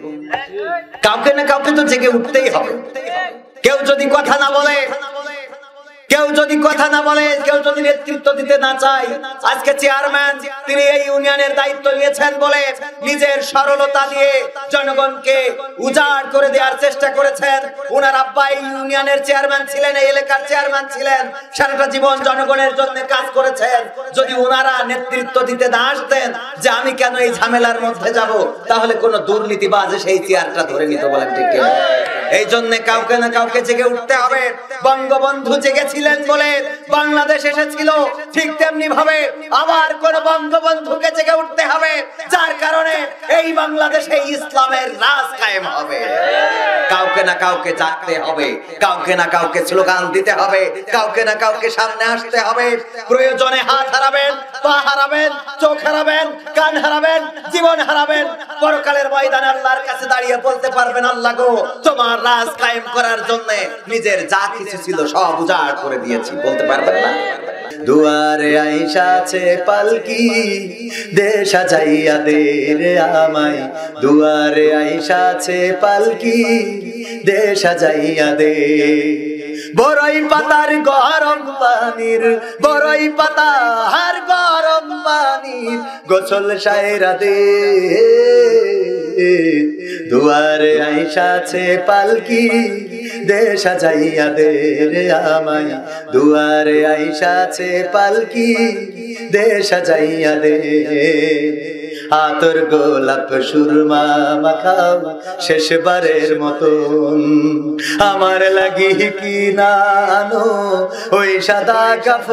কাউকে না কাউকে তো জেগে উঠতেই হবে। কেউ যদি কথা না বলে, কেউ যদি কথা না বলে, কেউ যদি নেতৃত্ব দিতে না চায়, আজকে চেয়ারম্যান তিনি এই ইউনিয়নের দায়িত্ব নিয়েছেন বলে নিজের সরলতা দিয়ে জনগণকে উজাড় করে দেওয়ার চেষ্টা করেছেন। ওনার আব্বা এই ইউনিয়নের চেয়ারম্যান ছিলেন, এই এলাকার চেয়ারম্যান ছিলেন, সারাটা জীবন জনগণের জন্য কাজ করেছেন। যদি ওনারা নেতৃত্ব দিতে না আসতেন, যে আমি কেন এই ঝামেলার মধ্যে যাব, তাহলে কোন দুর্নীতিবাজ সেই চেয়ারটা ধরে নিতে, বলেন ঠিক কিনা? এই জন্য কাউকে না কাউকে জেগে উঠতে হবে। বঙ্গবন্ধু জেগেছিলেন বলে বাংলাদেশ এসেছিল, ঠিক তেমনি ভাবে আবার কোন বঙ্গবন্ধুকে জেগে উঠতে হবে, যার কারণে এই বাংলাদেশে ইসলামের রাজ কায়েম হবে। কাউকে না কাউকে জাগতে হবে, কাউকে না কাউকে স্লোগান দিতে হবে, কাউকে না কাউকে সামনে আসতে হবে। প্রয়োজনে হাত হারাবেন, পা হারাবেন, চোখ হারাবেন, কান হারাবেন, জীবন হারাবেন। পরকালের ময়দানে আল্লাহর কাছে দাঁড়িয়ে বলতে পারবেন, আল্লাহ গো, তোমার রাজ কায়েম করার জন্য নিজের যা কিছু ছিল সব উজাড় করে দিয়েছি, বলতে পারবেন না? দুয়ারে আইসা আছে পালকি, দে সাজাইয়া দে রে আমায়। দুয়ারে আইসা আছে পালকি, দে সাজাইয়া দে। বড়ই পাতার গরম পানির, বড়ই পাতার গরম পানির গোসল সায়রা দে। দুয়ারে আইসাছে পালকি দে সাজাইয়া দে রে আমায়, দুয়ারে আইসাছে পালকি দে সাজাইয়া দে। আতর গোলাপ সুরমা মাখাও শেষবারের মতন, আমার লাগি কি নানো ওই সাদা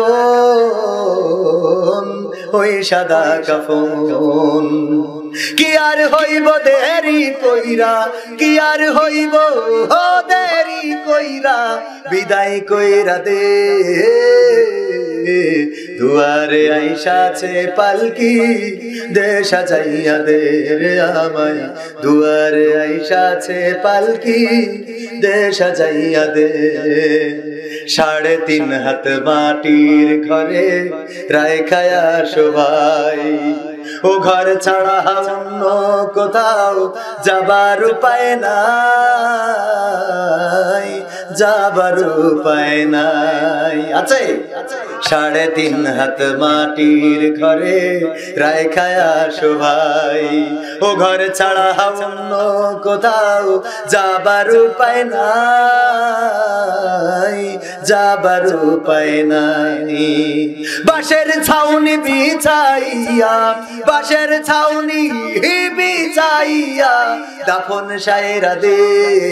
কাফন, ওই সাদা কাফন। কি আর হইব দেরি কইরা, কি আর হইব দেরি কইরা, বিদায় কইরা দে। দুয়ারে আইসাছে পালকি দে সাজাইয়া দে রে আমায়, দুয়ারে আইসাছে পালকি দে সাজাইয়া দে। 3.5 হাত মাটির ঘরে রাইখায়া সবাই, ও ঘর ছাড়া অন্য কোথাও যাবার উপায় নাই, যাবার উপায় নাই। আছে 3.5 হাত মাটির ঘরে রাইখায়া সবাই, ও ঘর ছাড়া অন্য কোথাও যাবার উপায় নাই, যাবার উপায় নাই। বাঁশের ছাউনি বিছাইয়া, বাঁশের ছাউনি বিছাইয়া দাফন সায়রা দে।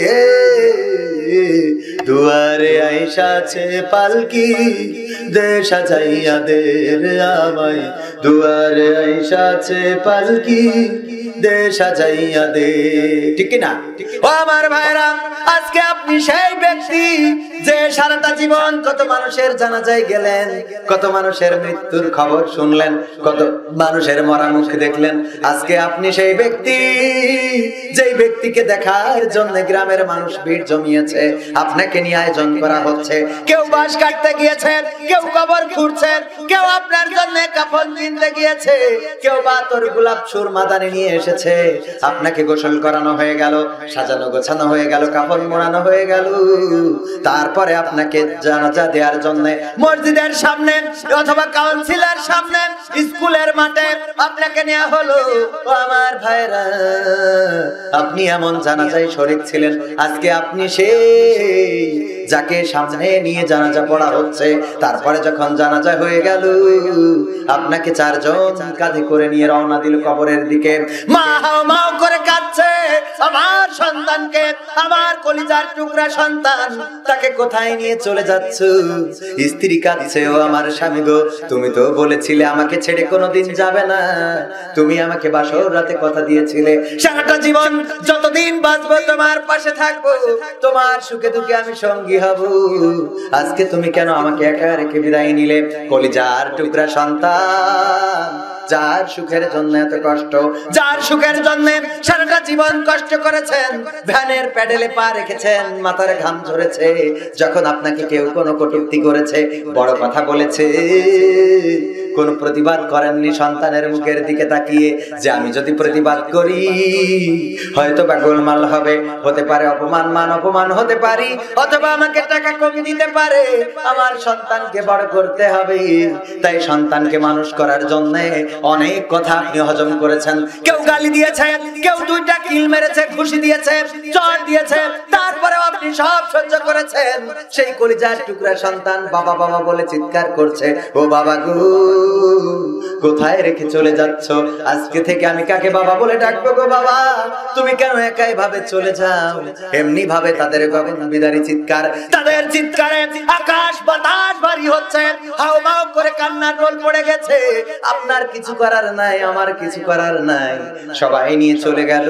দুয়ারে আইসাছে পালকি দে সাজাইয়া দে রে আমায়, দুয়ারে আইসাছে পালকি দে সাজাইয়া দে। ঠিক না? ও আমার ভাইরা, আজকে আপনি সেই ব্যক্তি যে সারাটা জীবন কত মানুষের জানাজায় গেলেন, কত মানুষের মৃত্যুর খবর শুনলেন, কত মানুষের মরা মুখ দেখলেন। আজকে আপনি সেই ব্যক্তি যেই ব্যক্তিকে দেখার জন্য গ্রামের মানুষ ভিড় জমিয়েছে, আপনাকে নিয়ে আয়োজন করা হচ্ছে। কেউ বাঁশ কাটতে গিয়েছে, কেউ কবর খুঁড়ছে, কেউ আপনার জন্য কাফন কিনতে গিয়েছে, কেউ বাতর গোলাপ সুরমাদানি নিয়ে এসেছে। আপনাকে গোসল করানো হয়ে গেল, সাজানো গোছানো হয়ে গেল, কাফন মোড়ানো হয়ে গেল। তারপরে আপনাকে জানাজা দেওয়ার জন্য মসজিদের সামনে অথবা কাউন্সিলের সামনে, স্কুলের মাঠে আপনাকে নেওয়া হলো। ও আমার ভাইরা, আপনি এমন জানাজায় শরীক ছিলেন, আজকে আপনি সেই যাকে সামনে নিয়ে জানাজা পড়া হচ্ছে। তারপরে যখন জানাজা হয়ে গেল, আপনাকে 4 জন কাঁধে করে নিয়ে রওনা দিল কবরের দিকে। মা হাও মাও করে কাঁদছে আমার সন্তানকে, আমার কলিজার টুকরা সন্তান, তাকে কোথায় নিয়ে চলে যাচ্ছ? স্ত্রী কাঁদছে, ও আমার স্বামী গো, তুমি তো বলেছিলে আমাকে ছেড়ে কোনোদিন যাবে না, তুমি আমাকে বাসর রাতে কথা দিয়েছিলে সারাটা জীবন যতদিন বাঁচবো তোমার পাশে থাকবো, তোমার সুখে দুঃখে আমি সঙ্গী হব। আজকে তুমি কেন আমাকে একা রেখে বিদায় নিলে? কলিজার টুকরা সন্তান, যার সুখের জন্য এত কষ্ট, যার সুখের জন্য সারাটা জীবন কষ্ট করেছেন, ভ্যানের প্যাডেলে পা রেখেছেন, মাথার ঘাম ঝরেছে, যখন আপনাকে কেউ কোনো কটূক্তি করেছে, বড় কথা বলেছে, কোনো প্রতিবাদ করেননি সন্তানের মুখের দিকে তাকিয়ে যে আমি যদি প্রতিবাদ করি হয়তো বা গোলমাল হবে, হতে পারে অপমান মান অপমান হতে পারি, অথবা আমাকে টাকা কম দিতে পারে, আমার সন্তানকে বড় করতে হবে। তাই সন্তানকে মানুষ করার জন্য অনেক কথা আপনি হজম করেছেন। কেউ গালি দিয়েছে, কেউ 2টা কিল মেরেছে, খুশি দিয়েছে, চড় দিয়েছে, তারপরেও আপনি সব সহ্য করেছেন। সেই কলিজার টুকরা সন্তান বাবা বাবা বলে চিৎকার করছে, ও বাবা গো কোথায় রেখে চলে যাচ্ছ? আজকে থেকে আমি কাকে বাবা বলে ডাকবো গো বাবা? তুমি কেন একাই ভাবে চলে যাও? এমনি ভাবে তাদের গগন বিদারী চিৎকার, তাদের চিৎকারে আকাশ বাতাস ভারী হচ্ছে, হাওমাও করে কান্নার রোল পড়ে গেছে। আপনার কিছু করার নাই, আমার কিছু করার নাই, সবাই নিয়ে চলে গেল।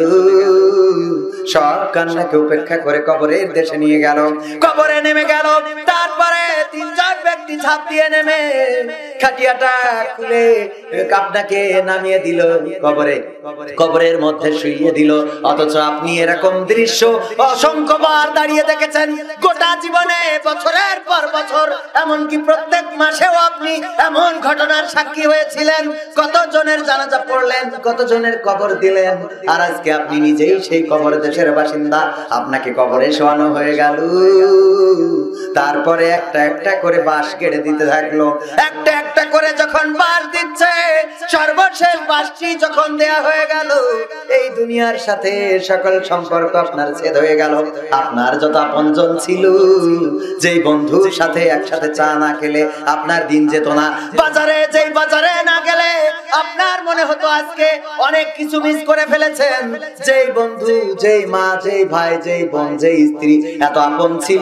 সব কান্নাকে উপেক্ষা করে কবরের দেশে নিয়ে গেল, কবরে নেমে গেল। তারপরে 3-4 ব্যক্তি ঝাঁপ দিয়ে নেমে খাটিয়াটা খুলে আপনাকে নামিয়ে দিল কবরে, কবরের মধ্যে শুইয়ে দিল। অথচ আপনি এরকম দৃশ্য অসংখ্যবার দাঁড়িয়ে দেখেছেন গোটা জীবনে, বছরের পর বছর, এমনকি প্রত্যেক মাসেও আপনি এমন ঘটনার সাক্ষী হয়েছিলেন। কত জনের জানাজা পড়লেন, কত জনের কবর দিলেন, আর আজকে আপনি নিজেই সেই কবর দেশের বাসিন্দা। আপনাকে কবরে শোয়ানো হয়ে গেল। তারপরে একটা একটা করে বাঁশ কেটে দিতে থাকলো, একটা একটা করে যখন বাস দিচ্ছে, সর্বশেষ বাসটি যখন দেয়া হয়ে গেল, এই দুনিয়ার সাথে সকল সম্পর্ক আপনার ছেদ হয়ে গেল। আপনার যত আপনজন ছিল, যেই বন্ধুর সাথে একসাথে চা না খেলে আপনার দিন যেত না, যেই বাজারে না গেলে আপনার মনে হতো আজকে অনেক কিছু মিস করে ফেলেছেন, যেই বন্ধু, যেই মা, যেই ভাই, যেই বোন, যেই স্ত্রী এত আপন ছিল,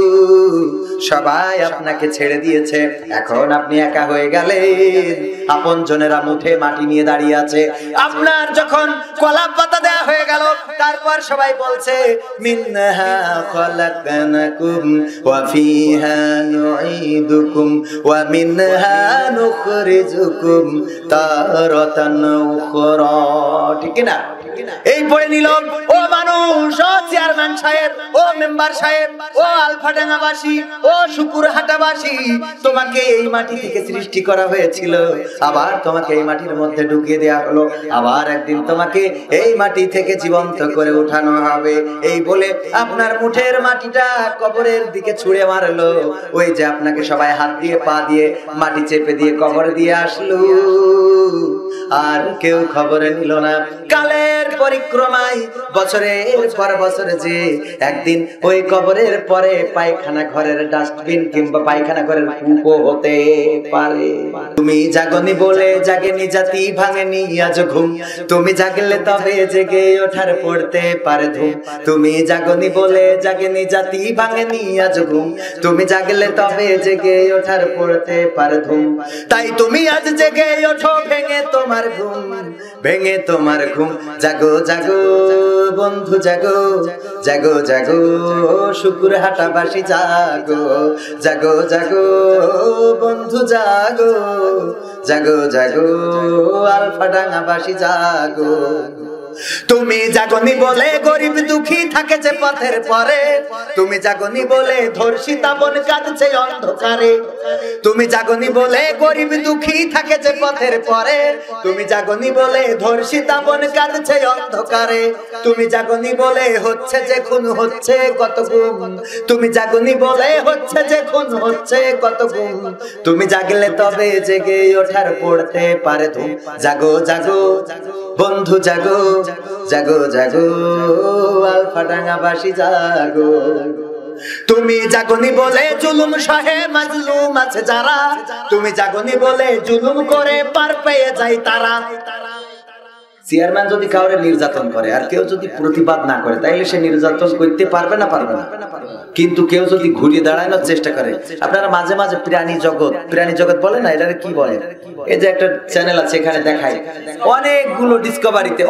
সবাই আপনাকে ছেড়ে দিয়েছে। এখন আপনি একা হয়ে গেলেন, আপন জনেরা মুঠে মাটি নিয়ে দাঁড়িয়ে আছে। আপনার যখন কলা পাতা দেয়া হয়ে গেল, তারপর সবাই বলছে মিনহা খলাকনাকুম ওয়া ফিহা নুঈদুকুম ওয়া মিনহা নুখরিজুকুম তারাতান উখরা। ঠিক না? এই পড়ে নিল, ও মানুষ, ও চেয়ারম্যান সাহেব, ও মেম্বার সাহেব, ও আলফাডাঙ্গাবাসী, ও শুকুরহাটাবাসী, তোমাকে এই মাটি থেকে সৃষ্টি করা হয়েছিল, আবার তোমাকে এই মাটির মধ্যে ঢুকিয়ে দেওয়া হলো, আবার একদিন তোমাকে এই মাটি থেকে জীবন্ত করে উঠানো হবে। এই বলে আপনার মুঠের মাটিটা কবরের দিকে ছুঁড়ে মারলো। ওই যে আপনাকে সবাই হাত দিয়ে পা দিয়ে মাটি চেপে দিয়ে কবরে দিয়ে আসলো, আর কেউ খবরে নিল না। কালের পরিক্রমায় বছরের পর বছরে যে একদিন ওই কবরের পরে পায়খানা ঘরের ডাস্টবিন কিংবা পায়খানা ঘরের কূপও হতে পারে। তুমি জাগনি বলে জাগেনি জাতি, ভাঙেনি আজ ঘুম, তুমি জাগলে তবে জেগে ওঠার পড়তে পারে ধুম। তুমি জাগনি বলে জাগেনি জাতি, ভাঙেনি আজ ঘুম, তুমি জাগলে তবে জেগে ওঠার পড়তে পারে ধুম। তাই তুমি আজ জেগে ওঠো, ভেঙে তোমার ঘুম, ভেঙে তোমার ঘুম। জাগো জাগো বন্ধু জাগো, জাগো জাগো শুকুরহাটাবাসী জাগো, জাগো জাগো বন্ধু জাগো, জাগো জাগো আলফাডাঙ্গাবাসী জাগো। তুমি জাগনি বলে গরিব দুঃখী থাকে যে পথের পরে, তুমি জাগনি বলে ধর্ষিতা বোন কাঁদছে অন্ধকারে, তুমি জাগনি বলে গরিব দুঃখী থাকে যে পথের পরে, তুমি জাগনি বলে ধর্ষিতা বোন কাঁদছে অন্ধকারে, তুমি জাগনি বলে হচ্ছে যে খুন হচ্ছে কত গুম, তুমি জাগনি বলে হচ্ছে যে খুন হচ্ছে কত গুম। তুমি জাগলে তবে জেগে ওঠার পড়তে পারে ধুম। জাগো জাগো বন্ধু জাগো, জাগো জাগো আলফাডাঙ্গাবাসী জাগো। তুমি জাগনি বলে জুলুম সহে মাজলুম আছে যারা, তুমি জাগনি বলে জুলুম করে পার পেয়ে যায় তারা। চেয়ারম্যান যদি কাউরে নির্যাতন করে আর কেউ যদি প্রতিবাদ না করে, তাইলে সে নির্যাতন করতে পারবে না, পারবে না। কিন্তু কেউ যদি ঘুরিয়ে দাঁড়ানোর চেষ্টা করে, আপনারা মাঝে মাঝে প্রাণী জগৎ বলে না, এটারে কি বলে? এই যে একটা চ্যানেল আছে, এখানে দেখায় অনেকগুলো ডিসকভারিতে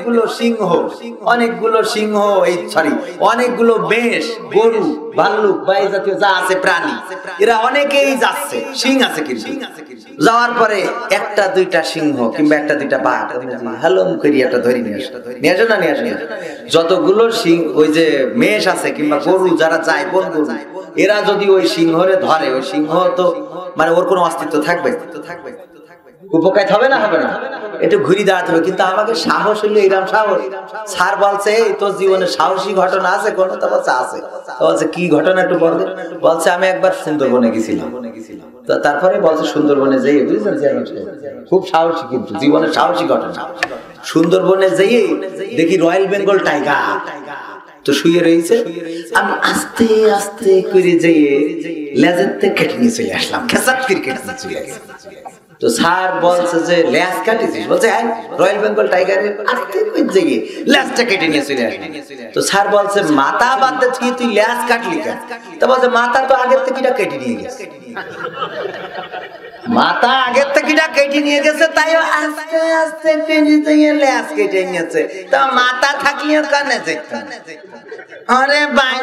অনেকগুলো সিংহ, অনেকগুলো মেষ, গরু, ভাল্লুক বা এই জাতীয় যা আছে প্রাণী, এরা অনেকেই যাচ্ছে, সিং আছে, কিন্তু যাওয়ার পরে একটা দুইটা সিংহ কিংবা একটা দুইটা বাঘ হ্যালো করি একটা ধরে নিয়ে আসো না, নিয়ে আসো। যতগুলো সিং, ওই যে মেষ আছে কিংবা গরু যারা চায়, বন গরু, এরা যদি ওই সিংহরে ধরে, ওই সিংহ তো মানে ওর কোনো অস্তিত্ব থাকবে, উপকার হবে না, হবে না, একটু ঘুরি দাঁড়াতে হবে। কিন্তু আমাকে সাহস হইলো এরকম সাহস। স্যার বলছে এই তোর জীবনে সাহসী ঘটনা আছে কোনো? তো বলছে আছে। বলছে কি ঘটনা একটু বলবে? বলছে আমি একবার সুন্দরবনে গেছিলাম। তো তারপরে বলছে সুন্দরবনে যেয়ে, বুঝলেন চেয়ারম্যান সাহেব, খুব সাহসী, কিন্তু জীবনের সাহসী ঘটনা। সুন্দরবনে যেয়ে দেখি রয়্যাল বেঙ্গল টাইগার তো শুয়ে রয়েছে, আমি আস্তে আস্তে করে যেয়ে লেজের থেকে কেটে নিয়ে চলে আসলাম, খেসাত করে কেটে নিয়ে চলে আসলাম। তো স্যার বলছে যে লেজ কাটিছিস? বলছে হ্যাঁ, রয়্যাল বেঙ্গল টাইগারের আস্তে করে যেয়ে লেজটা কেটে নিয়ে চলে আসলাম। তো স্যার বলছে মাথা বাদ দিয়ে তুই লেজ কাটলি কেন? তো বলছে মাথা তো আগের থেকে কেটে নিয়ে গেছে, মাথা আগের থেকে কেটে নিয়ে গেছে, তাই আস্তে আস্তে লেজ কেটে নিয়েছে। তা মাথা থাকলেও কানে যেত, আরে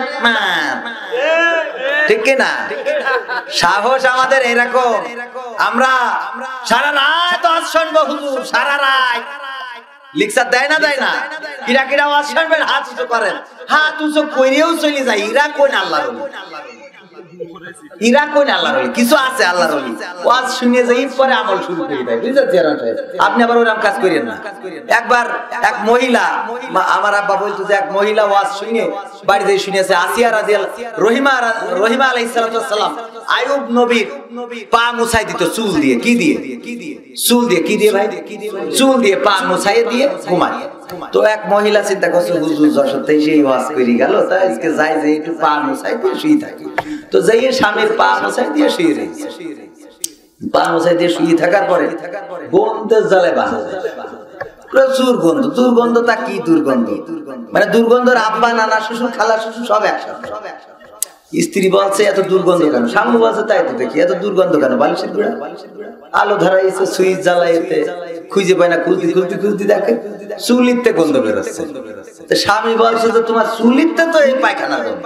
ঠিক না? সাহস আমাদের এরকম। আমরা সারা রাত ওয়াজ শুনবো, হুজুর সারা রাত লেকচার দেয় না, কিরা কিরা ওয়াজ শুনবেন, হাত উঁচু করেন, হাত উঁচু কইরেও চলে যায়। ইরা কোন আল্লাহর ওলি, ইরা কোন আল্লাহর ওলি? কিছু আছে আল্লাহর ওলি, ওয়াজ শুনে যাই পরে আমল শুরু করে দেয়, বুঝছেন? আপনি আবার ওরকম কাজ করেন না। একবার এক মহিলা, আমার আব্বা বলতো যে এক মহিলা ওয়াজ শুনে বাড়িতে শুনেছে, আসিয়া রাদিয়াল্লাহু, রহিমা আলাইহিস সালাম আয়ুব নবীর পা মুছাই দিত চুল দিয়ে। কি দিয়ে? চুল দিয়ে। কি দিয়ে ভাই? চুল দিয়ে পা মুছাই দিয়ে ঘুমায়। তো এক মহিলা চিন্তা করছে হুজুর যশোরতে সেই ওয়াজ করে গেল, তাই আজকে যাই যে একটু পা মুছাই দিয়ে শুয়ে থাকি। তো যাই স্বামীর পা মুছাই দিয়ে শুয়ে রয়েছে। পা মুছাই দিয়ে শুয়ে থাকার পরে গন্ধের জালে বাঁধা, প্রচুর গন্ধ। দুর্গন্ধ তা কি দুর্গন্ধ, মানে দুর্গন্ধর আব্বা নানা শ্বশুর খালা শ্বশুর সব একসাথে। স্ত্রী বলছে এত দুর্গন্ধ কেন? স্বামী বলছে তাই তো দেখি এত দুর্গন্ধ কেন? বালিশের গুঁড়া আলো ধরাইছে, সুইচ জ্বালাইতে খুঁজে পায় না, খুঁজতে দেখে চুলিতে গন্ধ বেরোচ্ছে। স্বামী বলছে যে তোমার চুলিতে তো এই পায়খানা গন্ধ,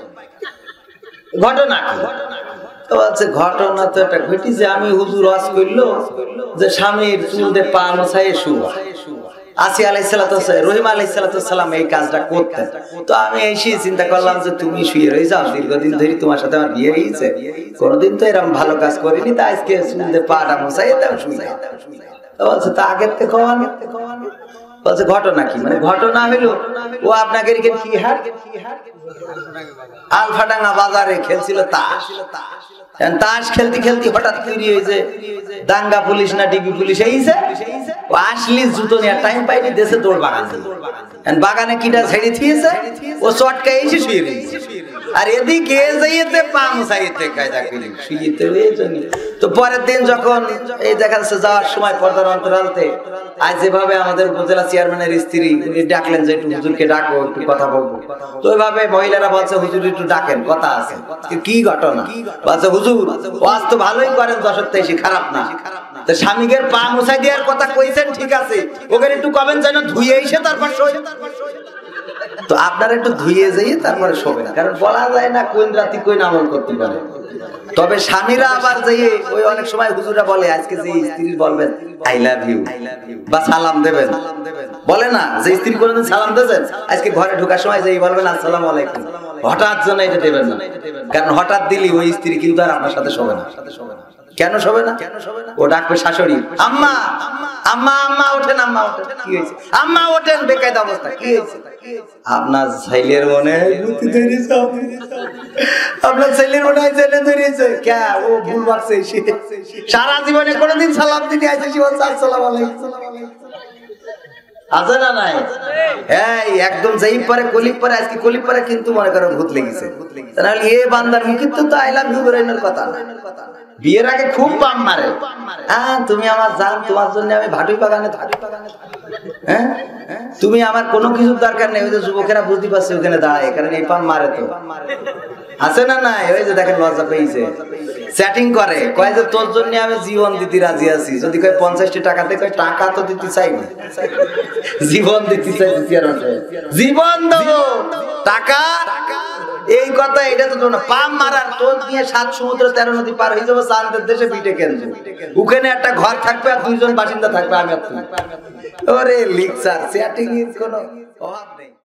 ঘটনা কি? বলছে ঘটনা তো এটা ঘটেছে, আমি হুজুর ওয়াজ করলো যে স্বামীর চুল দিয়ে পা মোছাই শুয়া। আসিয়া আলাইহিসসালাম, রহিম আলাইহিসসালাম এই কাজটা করতেন। তো আমি এসে চিন্তা করলাম যে তুমি শুয়ে রয়ে যাও, দীর্ঘদিন ধরে তোমার সাথে আমার বিয়ে হয়েছে, কোনোদিন তো এরকম ভালো কাজ করিনি, তা আজকে চুল দিয়ে পাটা মোছাই দাও শুয়ে। বলছে তা আগের থেকে বলছে ঘটনা কি? মানে ঘটনা হইলো ও আপনাকে কি হার আলফাডাঙ্গা বাজারে খেলছিল তাস। তাস খেলতে খেলতে হঠাৎ তৈরি হয়েছে দাঙ্গা পুলিশ না ডিবি পুলিশ এইছে, ও আসলি জুতো নিয়ে টাইম পাইনি, দেশে দৌড় বাগান, বাগানে কিটা ছেড়ে দিয়েছে, ও চটকা এসে শুয়ে রয়েছে। আর এদিকে যাইতে পা মুছাইতে কায়দা করি শুইতে রয়েছে। তো পরের দিন যখন এই দেখা যাচ্ছে যাওয়ার সময় পর্দার অন্তরালতে আজ যেভাবে আমাদের উপজেলা চেয়ারম্যানের স্ত্রী উনি ডাকলেন যে একটু হুজুরকে ডাকো, একটু কথা বলবো। তো ওইভাবে মহিলারা বলছে হুজুর একটু ডাকেন, কথা আছে। কি ঘটনা? বলছে হুজুর ওয়াজ তো ভালোই করেন, যশোরতে এসে খারাপ না, তো স্বামীদের পা মুছাই দেওয়ার কথা কইছেন ঠিক আছে, ওখানে একটু কবেন যেন ধুয়ে এসে তারপর শোয়। তো আপনারা একটু ধুয়ে যাইয়ে তারপরে শোবেন, কারণ বলা যায় না কোন রাতি কোন আমল করতে পারে। তবে স্বামীরা আবার যাইয়ে ওই অনেক সময় হুজুরা বলে আজকে যে স্ত্রীর বলবেন আই লাভ ইউ বা সালাম দেবেন, বলে না যে স্ত্রী কোনদিন সালাম দিয়েছেন, আজকে ঘরে ঢোকার সময় যেই বলবেন আসসালামু আলাইকুম, হঠাৎ জন্য এটা দেবেন না, কারণ হঠাৎ দিলি ওই স্ত্রী কিন্তু আর আপনার সাথে শোবে না। কেন শোবে না? ও ডাকবে শাশুড়ি, আম্মা আম্মা আম্মা ওঠেন, আম্মা ওঠেন, কি হয়েছে? আম্মা ওঠেন, বেকায়দা অবস্থা, কি হয়েছে? আপনার ছেলের মনে আপনার ছেলের মনে হয় ছেলে ধরেছে, কে ও ভুল বাড়ছে, সারা জীবনে কোনোদিন সালাম দিতে আইছে, আসসালামু আলাইকুম আছে না নাই? এই একদম যেই পরে কলিপ পরে, আজকে কলিপ পরে কিন্তু মনে করো ভূত লেগেছে, তাহলে এ বান্দার মুখিত তো আই লাভ ইউ বেরোনোর কথা না। বিয়ের আগে খুব পাম মারে, হ্যাঁ তুমি আমার জান, তোমার জন্য আমি ভাটুই বাগানে থাকি, হ্যাঁ তুমি আমার কোনো কিছুর দরকার নেই। ওই যে যুবকেরা বুঝতে পারছে ওখানে দাঁড়ায়, কারণ এই পাম মারে তো আছে না নাই? ওই যে দেখেন লজ্জা পেয়েছে, চ্যাটিং করে, কয় যে তোর জন্য আমি জীবন দিতে রাজি আছি, যদি কয় 50টি টাকাতে, কয় টাকা তো দিতে চাই না, জীবন দিতে চাই, জীবন দেবো, টাকা এই কথা, এটা তো না। পাম মারার তোর নিয়ে 7 সমুদ্র 13 নদী পার হয়ে যাবো, চাঁদের দেশে পিঠে কেন্দ্র, ওখানে একটা ঘর থাকবে আর 2জন বাসিন্দা থাকবে, আমি আর তুমি। ওরে লিকচার, চ্যাটিং এর কোনো অভাব নেই।